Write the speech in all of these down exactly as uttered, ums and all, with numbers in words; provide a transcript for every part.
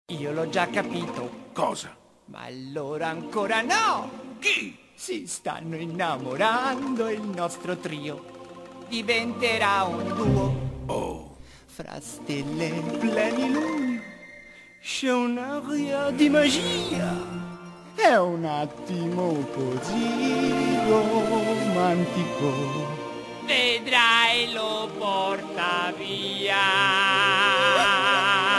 Io l'ho già capito. Cosa? Ma allora ancora no! Chi? Si stanno innamorando il nostro trio. Diventerà un duo. Oh. Fra stelle e plenilunio c'è un'aria di magia. È un attimo così romantico. Vedrai lo porta via.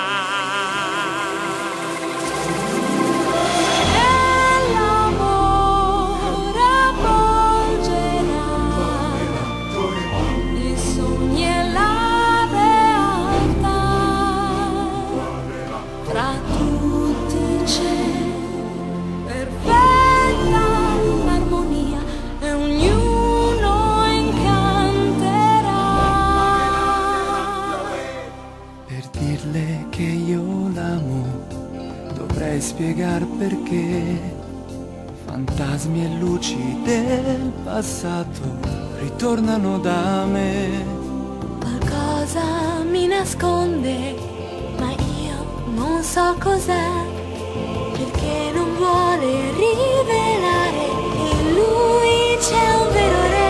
Dirle che io l'amo, dovrei spiegar perché. Fantasmi e luci del passato ritornano da me. Qualcosa mi nasconde, ma io non so cos'è, perché non vuole rivelare che lui c'è un vero re.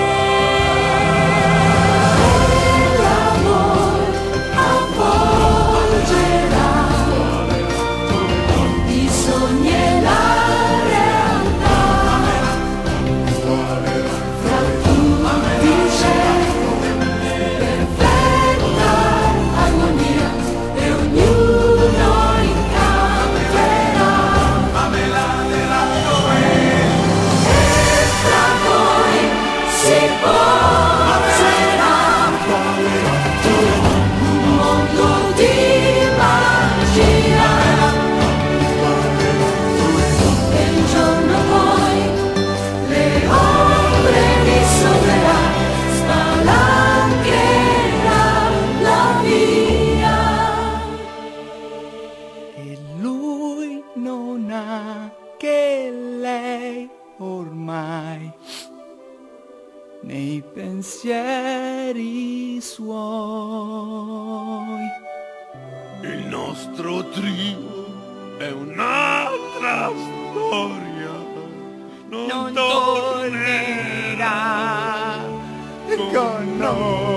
Non ha che lei ormai nei pensieri suoi. Il nostro trio è un'altra storia. Non, Non tornerà tornerà con noi.